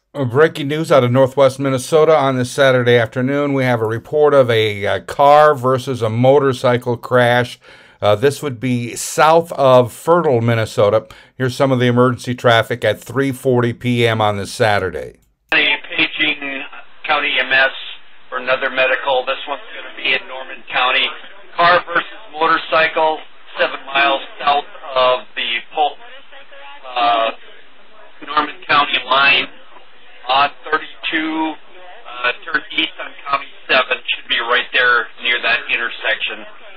Breaking news out of northwest Minnesota on this Saturday afternoon. We have a report of a car versus a motorcycle crash. This would be south of Fertile, Minnesota. Here's some of the emergency traffic at 3:40 p.m. on this Saturday. Paging County EMS for another medical. This one's going to be in Norman County. Car versus motorcycle, 7 miles south of the Norman County line. On 32, turn east on County 7, should be right there near that intersection.